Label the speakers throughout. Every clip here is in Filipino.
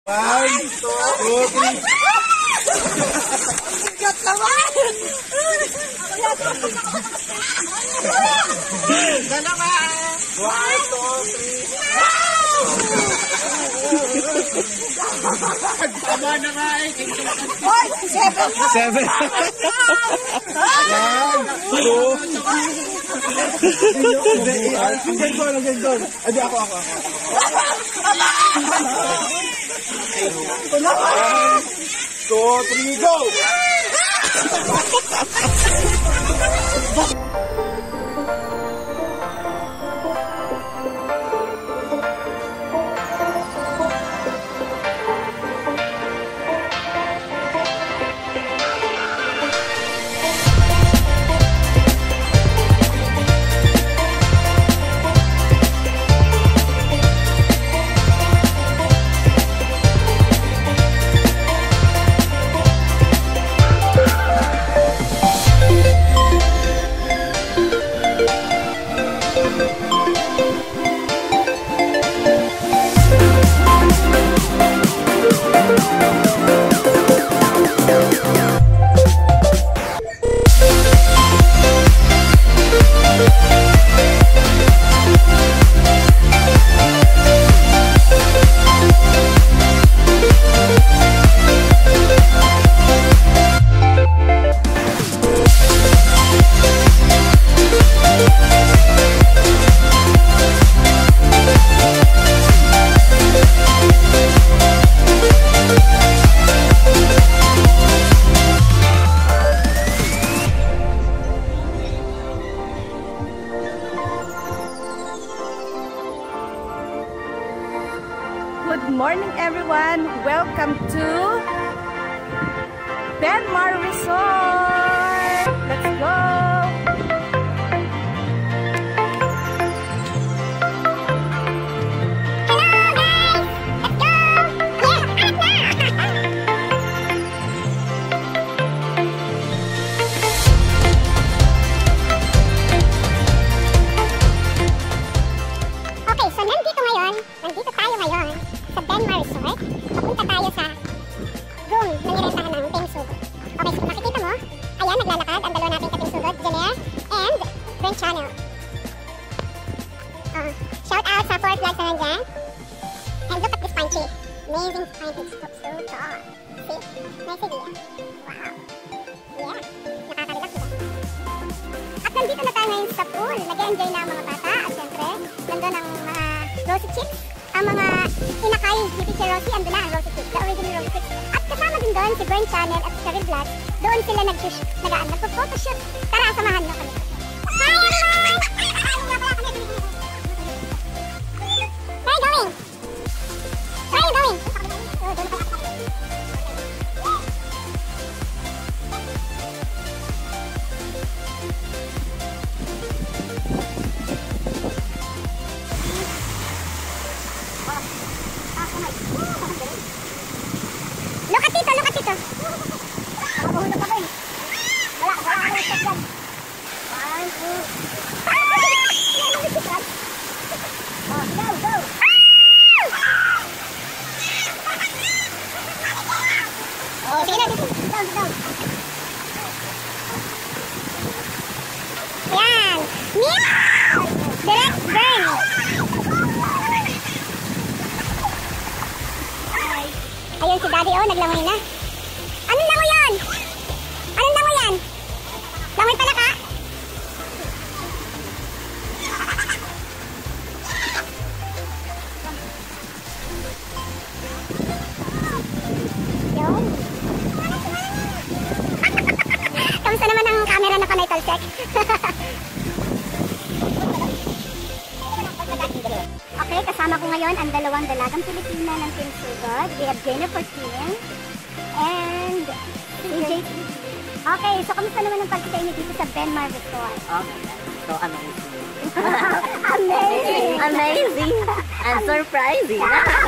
Speaker 1: 1, 2, 3.
Speaker 2: Sigat naman! Dalawa!
Speaker 1: 1, 2, 3. Tama na nga eh.
Speaker 2: Hoy! 7 yun!
Speaker 1: 1, 2. Hanggang doon. Adi ako. 1, 2, 3, go!
Speaker 2: Good morning everyone! Welcome to Benmar Resort! Let's go!
Speaker 3: Okay, so nandito tayo ngayon sa Benmar Resort. Papunta tayo sa room na nirentahan ng Team Sugod. Okay, so kung makikita mo, ayan, naglalakad ang dalawa nating ka-Team Sugod, Janelle and Brent Channel. Shout out sa 4 flags na nandyan. And look at this pine tree. Amazing pine tree. So tall. See? Nice idea. Wow. Yeah. Nakaka-relax diba? At nandito na tayo ngayon sa pool. Nag-enjoy na ang mga bata. At syempre, nandun ang mga Rosy Chicks. Ang mga inakay ni Teacher Rosie, andun na ang Rosy Chicks. The original Rosy Chicks. At kasama din doon si Brent Channel at si Cheryl Vlog. Doon sila nag-photoshoot. Tara, samahan nyo kami. Hi everyone! Where are you going? Where are you going? Look at dito, look at dito. Nakahulog ako eh. Wala akong step yan. 1, 2. Oh, go! Oh, sige na, dito. Down. Ayan. Meow! Direct burn. Ayun si Daddy, oh, naglangoy na. Anong langoy yan? Anong langoy yan? Langoy pala ka? Yun. Kamusta naman ang camera na panay talsek? Okay, kasama ko ngayon ang dalawang dalagang Pilipina ng Team Sugod. We have Jennifer Kim and CJ. Okay, so kamusta naman ang pagkita niyo dito sa Benmar Resort?
Speaker 4: Okay, so amazing.
Speaker 3: Amazing!
Speaker 4: Amazing and surprising.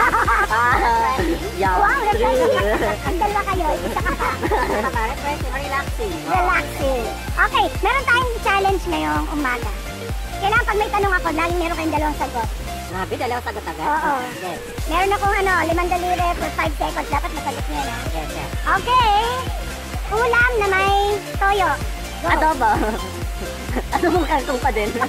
Speaker 4: Yeah,
Speaker 3: Wow,
Speaker 4: true.
Speaker 3: ang dalawa kayo. Isa ka pa.
Speaker 4: Relaxing.
Speaker 3: Relaxing. Okay, meron tayong challenge ngayong umaga. Kailangan pag may tanong ako, laging meron kayong dalawang sagot.
Speaker 4: Grabe, dalawa sagot agad.
Speaker 3: Oo.
Speaker 4: Yes.
Speaker 3: Meron akong 5 daliri for 5 seconds. Dapat masagot niya, no?
Speaker 4: Yes, yes.
Speaker 3: Okay. Ulam na may toyo. Go.
Speaker 4: Adobo. Adobong kangkong pa din.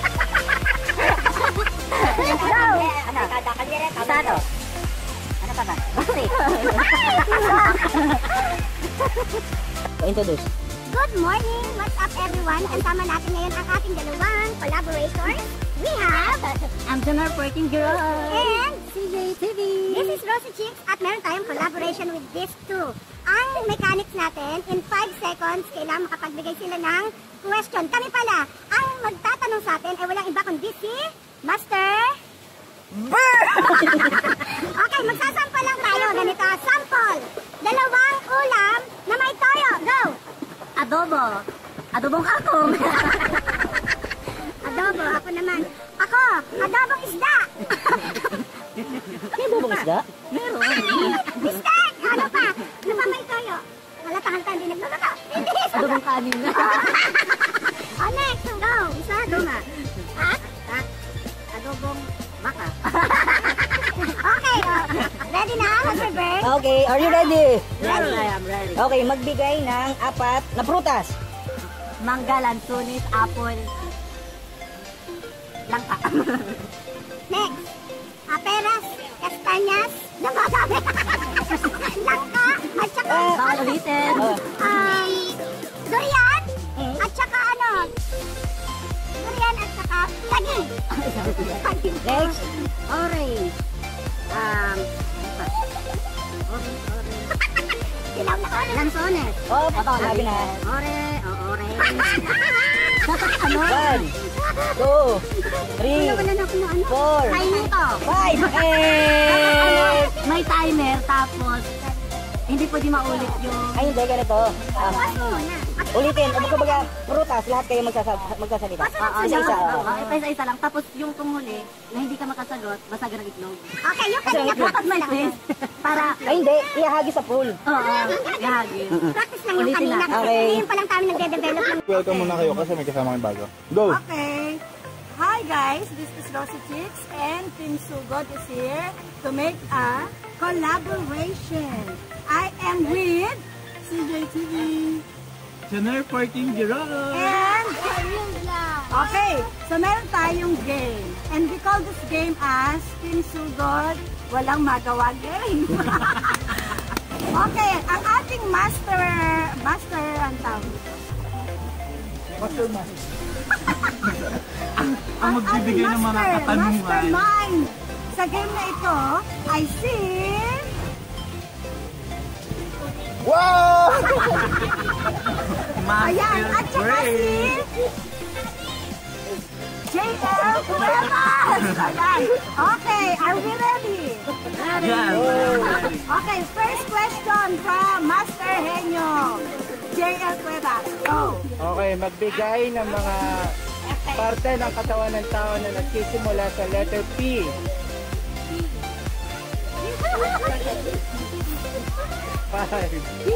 Speaker 3: Go.
Speaker 4: Ano? Kasado. Ano pa ba? Basti. Introduce.
Speaker 3: Good morning! What's up everyone? Kasama natin ngayon ang ating dalawang collaborators. We have...
Speaker 4: I'm Janar Working Girl.
Speaker 3: And...
Speaker 4: CJ TV.
Speaker 3: This is Rosie Chicks at meron tayong collaboration with these two. Ang mechanics natin, in 5 seconds, kailangan makapagbigay sila ng question. Kami pala, ang magtatanong sa atin ay walang iba kundi si Master... Okay, magsasample lang tayo. Ganito, sample. Dalawang ulam na may toyo. Go!
Speaker 4: Adobo. Adobong kangkong.
Speaker 3: Adobo, ako naman. Ako, adobong isda.
Speaker 4: May adobong isda? Meron.
Speaker 3: Bistek! Ano pa? Ano pa may toyo? Halata-halata, hindi nagluluto.
Speaker 4: Adobong kanin.
Speaker 3: Oh, next, go. Isa, duma. Ha?
Speaker 4: Adobong baka.
Speaker 3: Okay, ready na, Mr. Bird?
Speaker 5: Okay, are you ready?
Speaker 4: Ready. I am ready.
Speaker 5: Okay, magbigay ng 4 na prutas.
Speaker 4: Mangga, lansunis, apple, langka.
Speaker 3: Next, peras, kastanyas, nabasabi. Langka, at saka,
Speaker 4: Bawal ulitin.
Speaker 3: durian, at saka durian at saka saging.
Speaker 5: Next.
Speaker 4: Orange.
Speaker 3: Dilaw na orange.
Speaker 4: Lansones.
Speaker 5: Oh, sabi na.
Speaker 4: Orange.
Speaker 5: 1, 2, 3,
Speaker 3: Wala na ako na
Speaker 5: 4,
Speaker 3: Timing to.
Speaker 5: 5, 8.
Speaker 4: May timer, tapos hindi pwede maulit yung...
Speaker 5: Ay, hindi, ganito.
Speaker 3: Bukas mo muna.
Speaker 5: Ulitin, kumbaga, prutas, lahat kayo magsasalita. Isa-isa.
Speaker 4: Isa-isa lang. Tapos yung tumuli, na hindi ka makasagot, basagan ng itlog.
Speaker 3: Okay, yung kanina
Speaker 4: Dapat may twist. Para...
Speaker 5: Ay, hindi, ihahagi sa pool.
Speaker 4: Oo, gahagin.
Speaker 3: practice lang yung
Speaker 4: Ulitin
Speaker 3: kanina.
Speaker 4: na.
Speaker 3: Kasi
Speaker 5: Okay.
Speaker 3: ngayon pa lang kami nagde-develop ng...
Speaker 1: Welcome muna kayo kasi may kasama kayong bago. Go!
Speaker 2: Okay. Hi guys, this is Rosie Chicks and Team Sugod is here to make a collaboration. I am with CJTV
Speaker 1: Janar Parking Girl!
Speaker 2: and okay, so meron tayong game and we call this game as Team Sugod Walang Magawa Game. Okay, ang ating master ang tawag dito.
Speaker 1: Ang magbibigay ng mga katanungan.
Speaker 2: Mastermind sa game na ito ay si
Speaker 1: Wow!
Speaker 2: ayan, at saka si JL Cuevas. Ayan. Okay, are we ready? Okay, first question from Master Henyo. JL Cuevas, go.
Speaker 6: Okay, magbigay ng mga parte ng katawan ng tao na nagsisimula sa letter P. Five.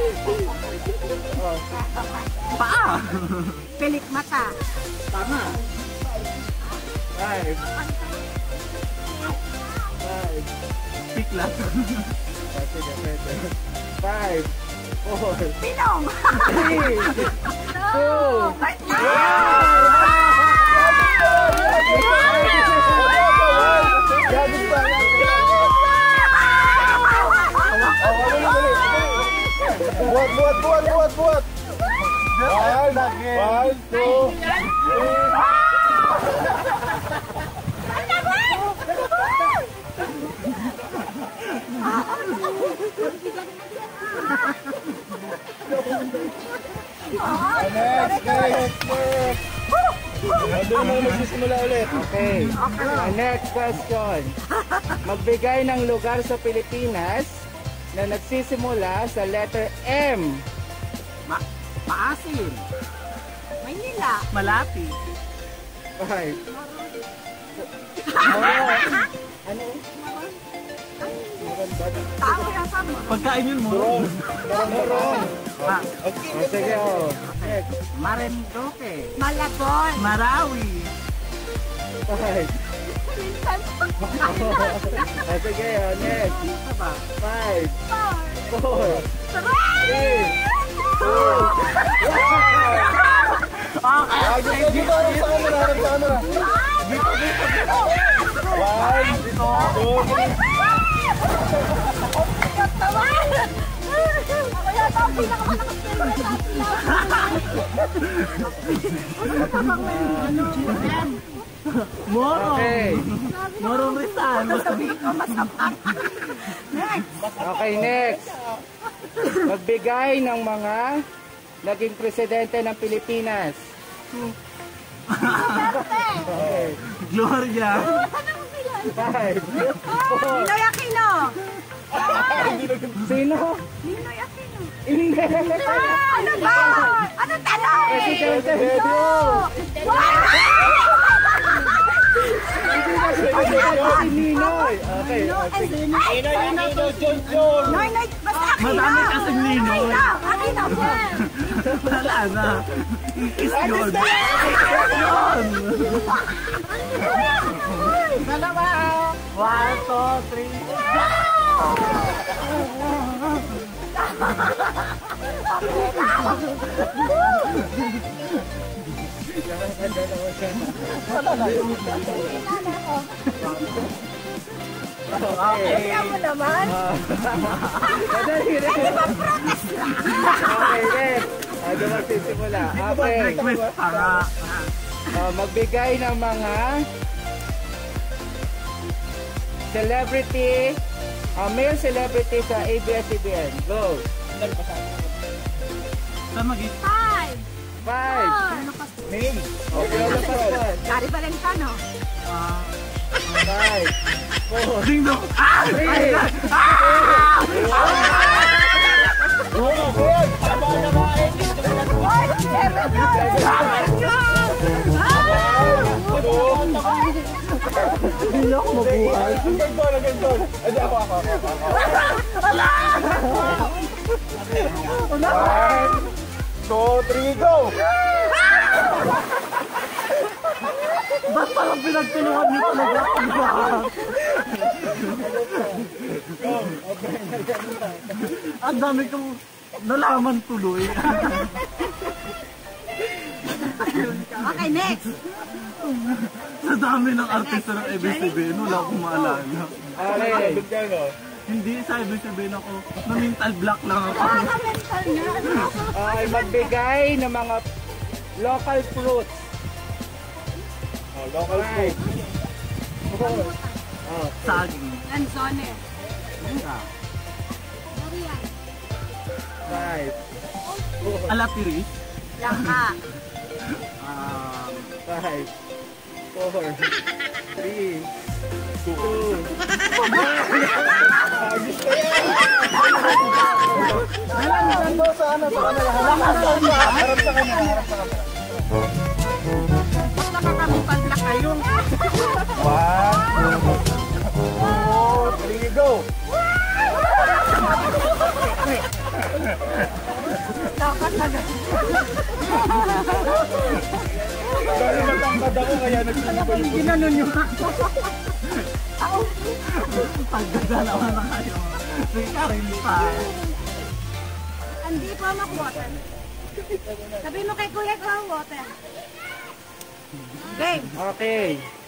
Speaker 2: Paa. Pilik mata.
Speaker 6: Tama. Five.
Speaker 1: Pick lang.
Speaker 6: Sige, pwede. 5, 4,
Speaker 2: Pinom.
Speaker 6: 3,
Speaker 1: 2. One, two, three. Next. Doon mo magsisimula ulit.
Speaker 6: Okay. Next question. Magbigay ng lugar sa Pilipinas na nagsisimula sa letter M.
Speaker 1: Maasim.
Speaker 2: Maynila.
Speaker 1: Malapi.
Speaker 6: 5.
Speaker 2: Tao na sa mo.
Speaker 1: Pagkain yun mo.
Speaker 6: Sige, Next.
Speaker 1: Marinduque.
Speaker 2: Malabon.
Speaker 1: Marawi.
Speaker 6: 5,
Speaker 2: Minsan.
Speaker 6: Sige, next. 5, 4, 3, 2, 1.
Speaker 1: Dito, harap sa camera, harap sa camera. Dito. 1, 2, 3.
Speaker 2: Ako yata ang pinakamalakas favorite natin.
Speaker 5: Moro.
Speaker 6: Okay.
Speaker 5: Morong Rizal.
Speaker 2: Sabihin ko masapang. Next.
Speaker 6: Okay, next. Magbigay ng mga naging presidente ng Pilipinas. Okay.
Speaker 5: Gloria.
Speaker 6: 5, 4.
Speaker 2: Ninoy Aquino.
Speaker 6: Sino?
Speaker 2: Ninoy Aquino.
Speaker 6: Hindi.
Speaker 2: Ano ba? Anong tanong?
Speaker 6: Presidente. Si Ninoy. Okay.
Speaker 2: Noy, basta Aquino.
Speaker 5: Madami kasing Ninoy.
Speaker 2: Aquino.
Speaker 5: Wala na. Ikis yun.
Speaker 2: Dalawa.
Speaker 5: 1, 2, 3.
Speaker 2: Kaya mo naman.
Speaker 6: Madali rin. Okay, next. Ano magsisimula? Okay.
Speaker 5: Request pa nga.
Speaker 6: Magbigay ng mga celebrity, male celebrity sa ABS-CBN. Go!
Speaker 5: Saan mag-i-
Speaker 2: 5.
Speaker 6: 5.
Speaker 1: Name.
Speaker 6: Okay, ano pa yan?
Speaker 2: Gary Valentano.
Speaker 6: 5, 4,
Speaker 5: Ding dong.
Speaker 6: 3,
Speaker 5: Hindi ako mabuhay.
Speaker 1: Hanggang doon. Hindi, ako. 1, 2, 3, go!
Speaker 5: Ba't parang pinagtulungan niyo talaga ang bahan? Ang dami kong nalaman tuloy.
Speaker 2: Okay, next.
Speaker 5: Sa dami ng artista ng ABS-CBN, wala akong maalala.
Speaker 6: Okay.
Speaker 5: Hindi sa ABS-CBN ako, na mental block lang ako.
Speaker 2: Mental na.
Speaker 6: Okay, magbigay ng mga local fruits.
Speaker 1: Local food.
Speaker 6: 4,
Speaker 5: Saging.
Speaker 2: Lanzone.
Speaker 6: 5, 4,
Speaker 5: Alatiris.
Speaker 2: Langka.
Speaker 6: 5, 4, 3, 2.
Speaker 1: Harap sa camera.
Speaker 2: Basta ka kami pag-black kayo.
Speaker 1: 1, 2, 3, go!
Speaker 2: Dapat na
Speaker 1: Dahil matangkad ako, kaya nagsinuba yung
Speaker 2: ginanon nyo.
Speaker 5: Pagdadalawa na kayo. Si Karin pa.
Speaker 2: Hindi po water. Sabi mo kay Kuya ko ang water. Game.
Speaker 6: Okay.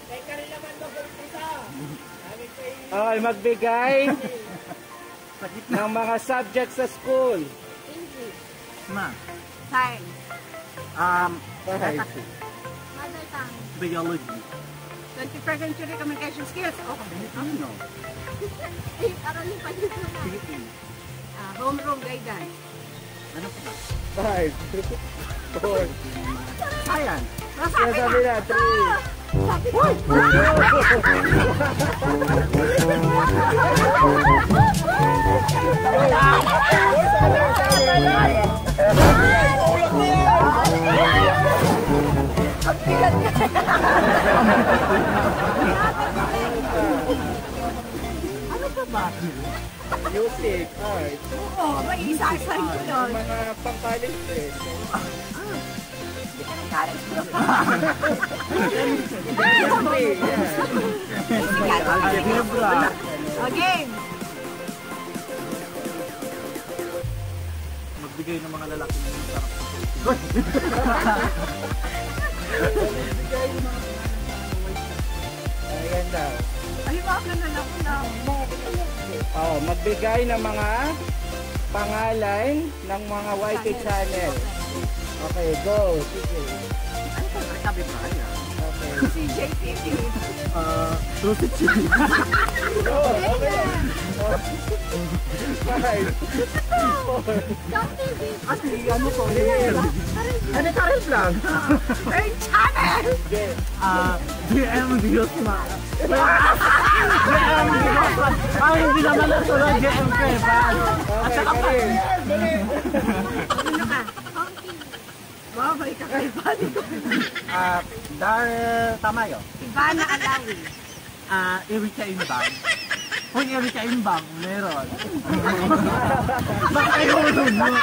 Speaker 6: Okay, magbigay ng mga subjects sa school.
Speaker 5: Na.
Speaker 2: Science. Mother tongue.
Speaker 5: Biology.
Speaker 2: 21st century communication skills. Okay.
Speaker 5: Ano?
Speaker 2: Aralin pa dito na. Homeroom guidance.
Speaker 5: Ano pa?
Speaker 6: 5, 4,
Speaker 5: Science.
Speaker 6: kaya sabi na, 3.
Speaker 2: Ano pa ba?
Speaker 6: Music, art,
Speaker 2: Oo, may isa-isa yun.
Speaker 6: mga pang-college eh.
Speaker 2: Hindi ka nag-Karen.
Speaker 5: Algebra.
Speaker 2: Okay.
Speaker 5: Magbigay ng mga lalaki ng sarap.
Speaker 6: Ayan daw.
Speaker 2: Ay, baka na lang ko na.
Speaker 6: Oh, magbigay ng mga pangalan ng mga YT channel. Okay, go. Sige.
Speaker 5: Ano pa sabi pa kaya?
Speaker 6: Okay.
Speaker 2: Si JTV.
Speaker 5: Rosie Chili.
Speaker 6: Go. Okay. 5, 4,
Speaker 5: Ano po? Ano Karel Vlog?
Speaker 2: Ay, channel!
Speaker 5: GM Diosma. GM Diosma. Ay, hindi naman ito na GM Kevan.
Speaker 6: Okay, Karin.
Speaker 2: Ano ka? Wow, may kakaiba dito.
Speaker 5: Darrell Tamayo.
Speaker 2: Ivana Alawi.
Speaker 5: Erika Imbang. Kung Erika Imbang, meron. Baka ihulog mo.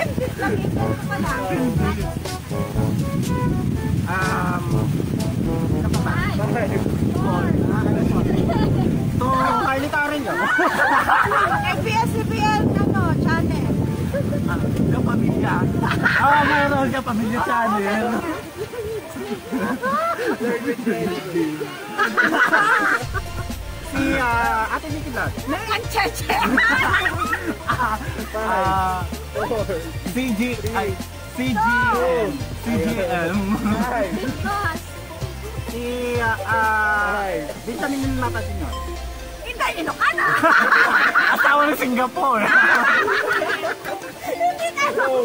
Speaker 5: To Carly Karen yun.
Speaker 2: FBS-CBN, ano, channel.
Speaker 5: Yung pamilya. Meron yung pamilya channel. Si Ate Nikki Vlog.
Speaker 2: Ang cheche.
Speaker 5: CGM. Si Vitamin Mata Senyor.
Speaker 2: Hindi, Ilocana.
Speaker 5: Asawa ng Singapore.
Speaker 2: Hindi na.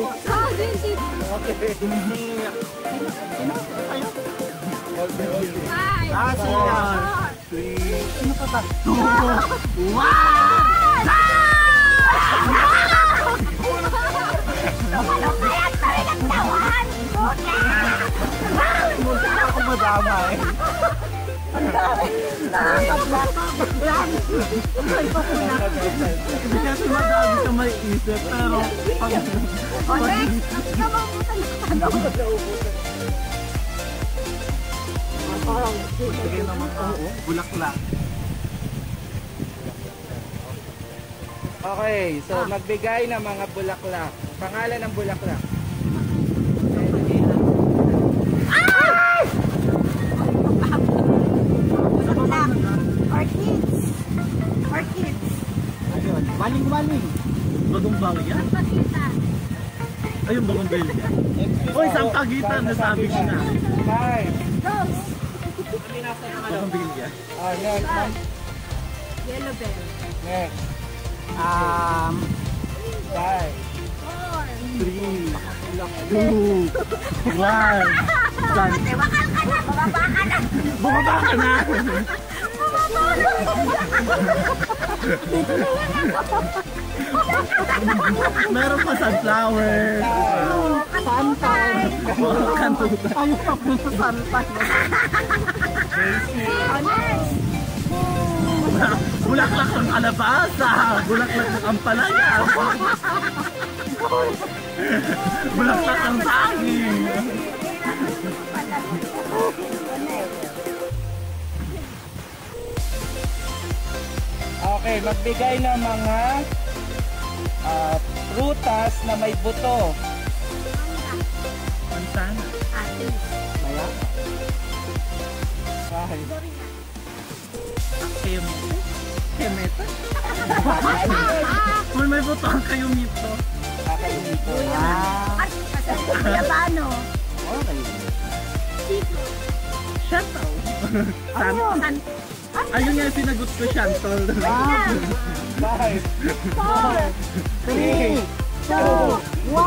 Speaker 5: Sino pa ba? Muntik na ako madamay. Hindi kasi madami ka may isip, pero pag... Sige naman ako, bulaklak.
Speaker 6: Okay, so magbigay ng mga bulaklak. Pangalan ng bulaklak.
Speaker 2: Orchids.
Speaker 5: Ayun, maling-maling. Bagong bawi yan? Ayun, bagong belya. Uy, sampagitan, nasabi ko na.
Speaker 6: 5.
Speaker 2: Rose.
Speaker 5: Bagong belya.
Speaker 6: Next.
Speaker 2: Yellow bell.
Speaker 6: Next. 5.
Speaker 5: 3, 2, 1.
Speaker 2: Wakal ka na. Bababa ka na.
Speaker 5: Bumaba ka na! Meron pa sunflower.
Speaker 2: Pantay.
Speaker 5: Kantutan. Ayaw pa po sa sunflower.
Speaker 2: Honest.
Speaker 5: Bulaklak ng kalabasa. Bulaklak ng ampalaya. Bulaklak ng saging.
Speaker 6: Okay, magbigay ng mga prutas na may buto.
Speaker 5: Pansana.
Speaker 2: Atis.
Speaker 6: Maya. 5.
Speaker 5: Kayumito. Kemeta. Kung may buto ang kayumito.
Speaker 6: Kakayumito.
Speaker 2: At Yabano.
Speaker 6: Okay.
Speaker 5: Shantal. San. Ayun nga yung sinagot ko, Shantal.
Speaker 6: 5, 4, 3, 2, 1.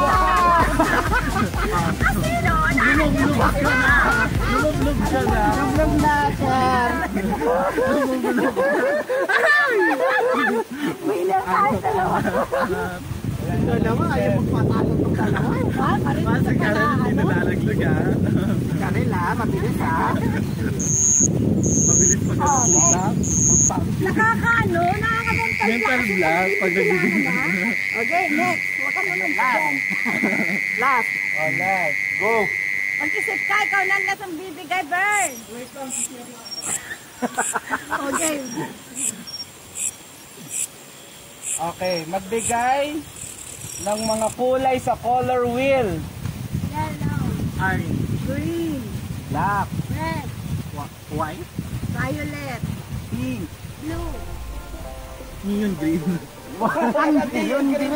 Speaker 5: Lumog-log ka na. Lumog-log ka na.
Speaker 6: Lumlog na, sir.
Speaker 2: May nakay dalawa.
Speaker 5: Dalawa, ayaw magpatalo ng dalawa. Basta ka rin, hindi nalalaglag ha. Kanila, mabilis ha. Mabilis pag nakakusap.
Speaker 2: Nakakaano, nakakabantay.
Speaker 5: Mental block pag nagbibigay.
Speaker 2: Okay, next. Huwag ka naman dyan.
Speaker 5: Last.
Speaker 6: Oh, next. Go.
Speaker 2: Mag-isip ka, ikaw na lang ang bibigay, Bern. Okay.
Speaker 6: Okay, magbigay ng mga kulay sa color wheel.
Speaker 2: Yellow,
Speaker 5: Orange.
Speaker 2: green,
Speaker 6: Black,
Speaker 2: red,
Speaker 5: White.
Speaker 2: violet,
Speaker 6: pink.
Speaker 2: blue.
Speaker 5: Neon green.
Speaker 6: Yun green.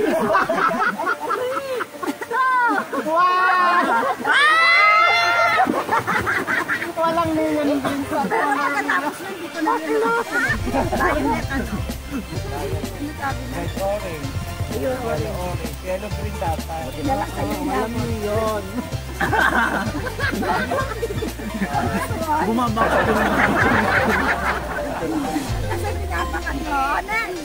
Speaker 5: Walang neon green sa
Speaker 2: Pero pagkatapos nun, hindi ko na yun. Violet, ano? Ano sabi na?
Speaker 6: Red orange. Yellow orange. Yellow green dapat.
Speaker 2: Pinalak sa'yo
Speaker 5: Walang
Speaker 2: niya.
Speaker 5: neon. Bumaba ka dun.
Speaker 2: Kasi pinapakan mo. Next.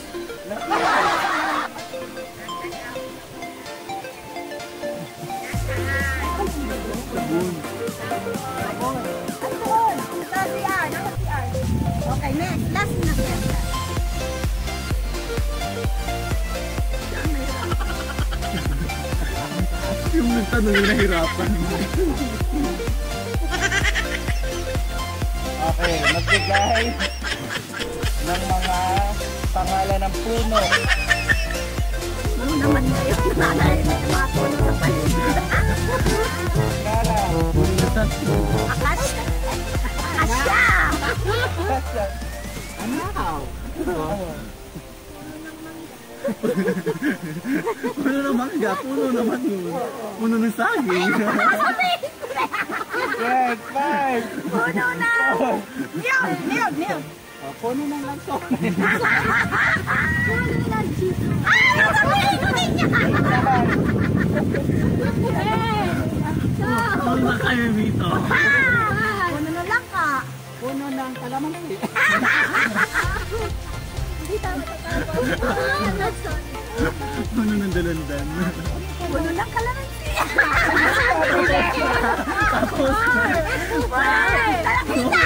Speaker 2: Andun. Sa CR. Nasa CR. Okay, next. Last na siya.
Speaker 5: Yung nagtanong yung nahirapan.
Speaker 6: Okay, magbigay ng mga pangalan ng puno.
Speaker 2: Ano naman ngayon? Nanay na yung mga puno sa paligid.
Speaker 6: Kara.
Speaker 2: Akasya. Akasya.
Speaker 5: Puno ng mangga, puno naman yun. Puno ng saging.
Speaker 6: Yes, 5.
Speaker 2: Puno na. Niyog.
Speaker 6: Puno ng lanso.
Speaker 2: Puno na. Ay, sabihin ko din niya.
Speaker 5: Puno na kayo dito.
Speaker 2: Puno na lang ka.
Speaker 6: Puno ng kalamansi.
Speaker 2: Hindi tama ka.
Speaker 5: Puno ng dalandan.
Speaker 2: Puno lang kalamansi.
Speaker 5: Tapos,
Speaker 2: Talakita.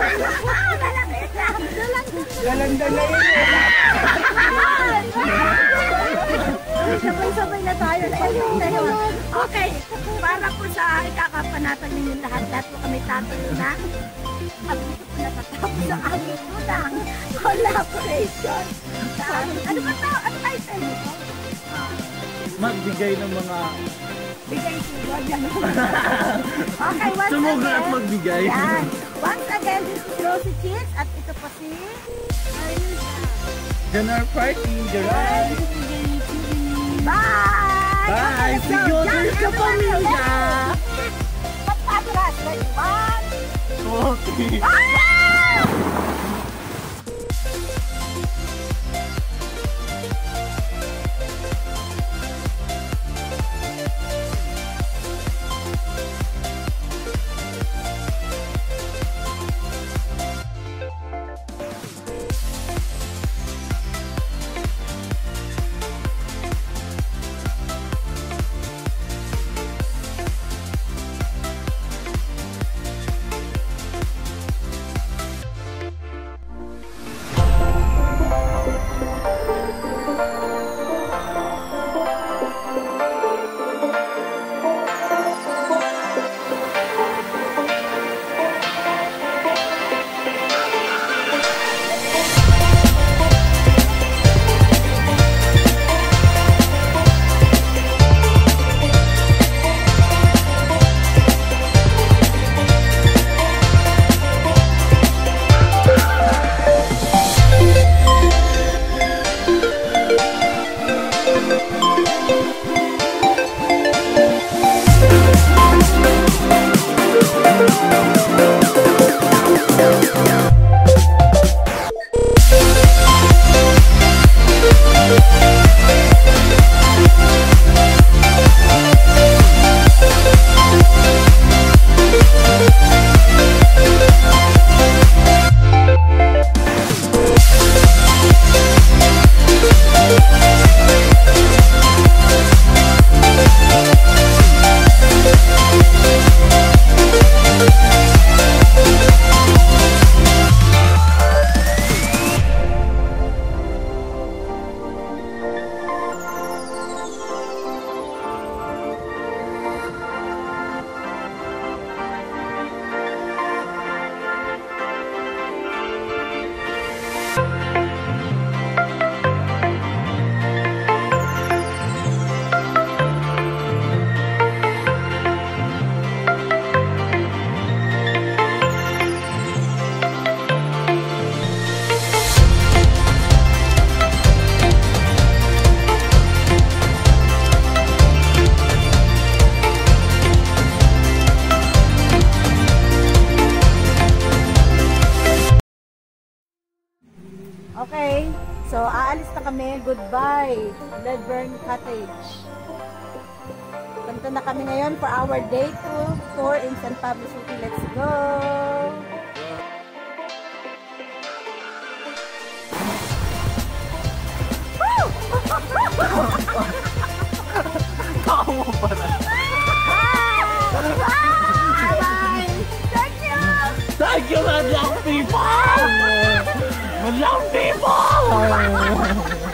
Speaker 6: Galanda na yun.
Speaker 2: Sabay-sabay na tayo. Okay, para po sa ikakapanatan ninyo lahat po kami tatayo na. At dito po natatapos sa aming unang collaboration. Ano ba ito? Ano title nito?
Speaker 5: magbigay ng mga
Speaker 2: Bigay sugod yan. Okay, once
Speaker 5: sumugal at
Speaker 2: again.
Speaker 5: magbigay.
Speaker 2: Yan. Once again, this is Rosie Chicks at ito po si
Speaker 6: Dinner party, Gerard.
Speaker 2: Bye!
Speaker 5: Bye!
Speaker 2: Okay,
Speaker 5: See you
Speaker 2: so,
Speaker 5: there
Speaker 2: dyan,
Speaker 5: sa
Speaker 2: everyone,
Speaker 5: pamilya!
Speaker 2: let's- Magpatulas. Ready? 1,
Speaker 5: Okay.
Speaker 2: ah! So, aalis na kami. Goodbye, Ledburn Cottage. Punta na kami ngayon for our day tour in San Pablo City. Let's go!
Speaker 5: Tama pa na.
Speaker 2: Bye! Thank you!
Speaker 5: Thank you, madlang people! Madlang people!